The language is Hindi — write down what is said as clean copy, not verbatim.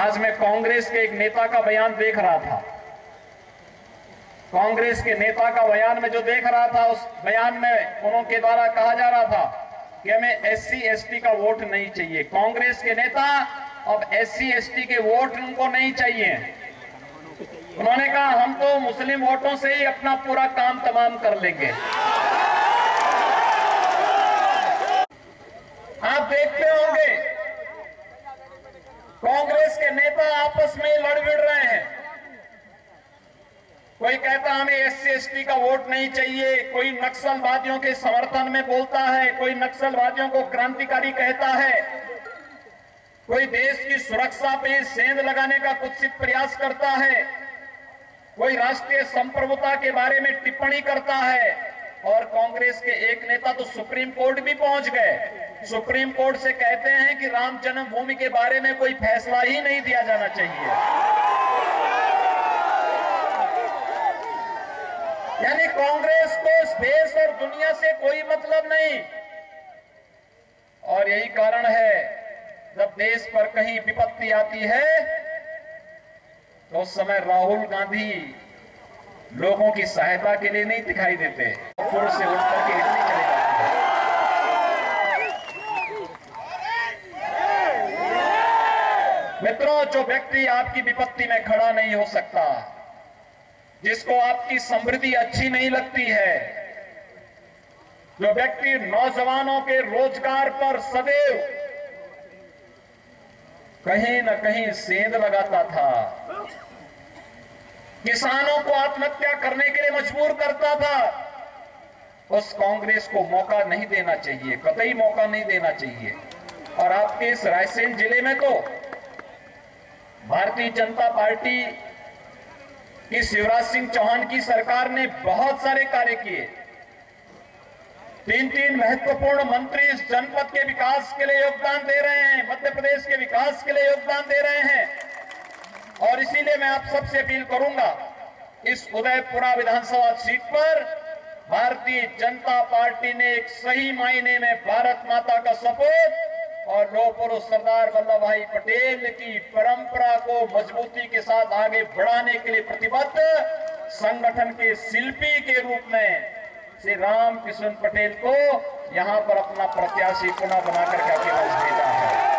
आज मैं कांग्रेस के एक नेता का बयान देख रहा था। कांग्रेस के नेता का बयान में जो देख रहा था, उस बयान में उनके द्वारा कहा जा रहा था कि हमें SC ST का वोट नहीं चाहिए। कांग्रेस के नेता अब SC ST के वोट उनको नहीं चाहिए। उन्होंने कहा हम तो मुस्लिम वोटों से ही अपना पूरा काम तमाम कर लेंगे। आप देखते होंगे कांग्रेस के नेता आपस में लड़ भिड़ रहे हैं। कोई कहता हमें SC ST का वोट नहीं चाहिए, कोई नक्सलवादियों के समर्थन में बोलता है, कोई नक्सलवादियों को क्रांतिकारी कहता है, कोई देश की सुरक्षा पे सेंध लगाने का कुत्सित प्रयास करता है, कोई राष्ट्रीय संप्रभुता के बारे में टिप्पणी करता है। और कांग्रेस के एक नेता तो सुप्रीम कोर्ट भी पहुंच गए। सुप्रीम कोर्ट से कहते हैं कि राम जन्मभूमि के बारे में कोई फैसला ही नहीं दिया जाना चाहिए। यानी कांग्रेस को इस देश और दुनिया से कोई मतलब नहीं। और यही कारण है जब देश पर कहीं विपत्ति आती है तो उस समय राहुल गांधी लोगों की सहायता के लिए नहीं दिखाई देते, फुर से उठ करके इटली चले जाते हैं। मित्रों, जो व्यक्ति आपकी विपत्ति में खड़ा नहीं हो सकता, जिसको आपकी समृद्धि अच्छी नहीं लगती है, जो व्यक्ति नौजवानों के रोजगार पर सदैव कहीं न कहीं सेंध लगाता था, किसानों को आत्महत्या करने के लिए मजबूर करता था, उस कांग्रेस को मौका नहीं देना चाहिए, कतई मौका नहीं देना चाहिए। और आपके इस रायसेन जिले में तो भारतीय जनता पार्टी की शिवराज सिंह चौहान की सरकार ने बहुत सारे कार्य किए। 3 महत्वपूर्ण मंत्री इस जनपद के विकास के लिए योगदान दे रहे हैं, मध्य प्रदेश के विकास के लिए योगदान दे रहे हैं। और इसीलिए मैं आप सबसे अपील करूंगा, इस उदयपुरा विधानसभा सीट पर भारतीय जनता पार्टी ने एक सही मायने में भारत माता का सपूत और लौह पुरुष सरदार वल्लभ भाई पटेल की परंपरा को मजबूती के साथ आगे बढ़ाने के लिए प्रतिबद्ध संगठन के शिल्पी के रूप में श्री राम किशन पटेल को यहां पर अपना प्रत्याशी पुनः बनाकर के आगे भेजा है।